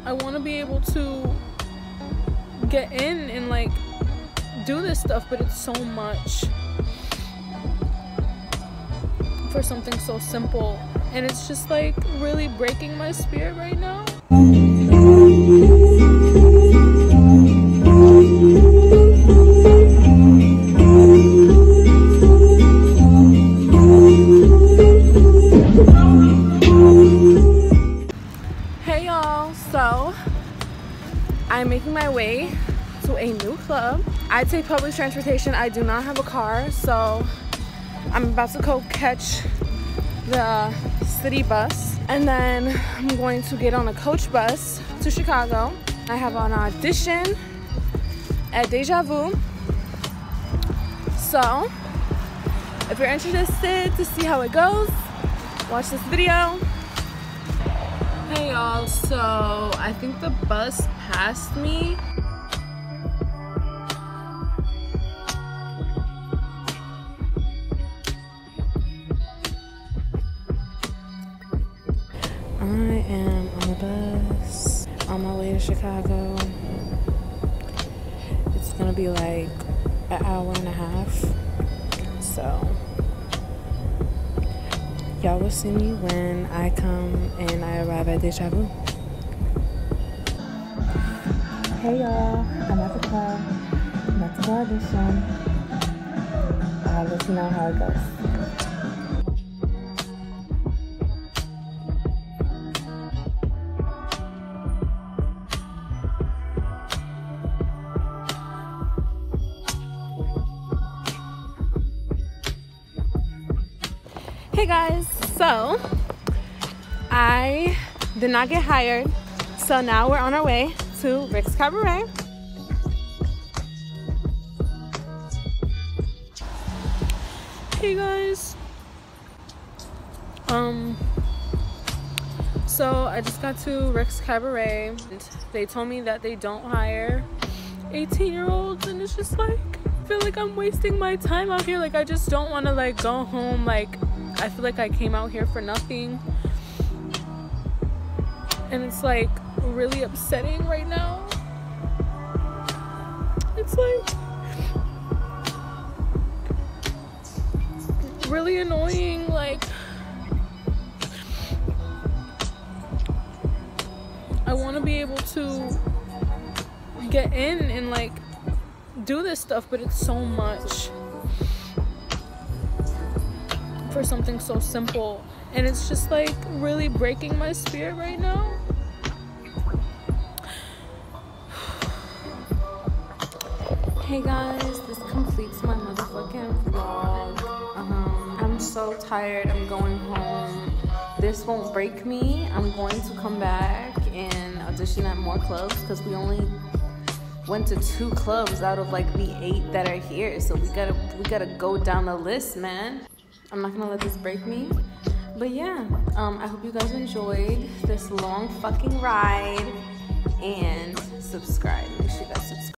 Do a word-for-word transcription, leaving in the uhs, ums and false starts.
I want to be able to get in and like do this stuff, but it's so much for something so simple, and it's just like really breaking my spirit right now. Hey y'all, so I'm making my way to a new club. I take public transportation. I do not have a car, so I'm about to go catch the city bus, and then I'm going to get on a coach bus to Chicago. I have an audition at Deja. So if you're interested to see how it goes, watch this video. Hey y'all, so I think the bus passed me. I am on the bus on my way to Chicago. It's gonna be like an hour and a half, so y'all will see me when I come and I arrive at Deja. Hey y'all, I'm at the club. I'm at the audition. I'll let you know how it goes. Hey guys, so I did not get hired, so now we're on our way to Rick's Cabaret. Hey guys, um so I just got to Rick's Cabaret, and they told me that they don't hire eighteen year olds, and it's just like I feel like I'm wasting my time out here. Like I just don't want to like go home. Like I feel like I came out here for nothing, and it's like really upsetting right now. It's like really annoying. Like I want to be able to get in and like do this stuff, but it's so much for something so simple, and it's just like really breaking my spirit right now. Hey guys, this completes my motherfucking vlog. um I'm so tired. I'm going home. This won't break me. I'm going to come back and audition at more clubs, because we only went to two clubs out of like the eight that are here, so we gotta we gotta go down the list, man. I'm not gonna let this break me. But yeah, um, I hope you guys enjoyed this long fucking ride, and subscribe. Make sure you guys subscribe.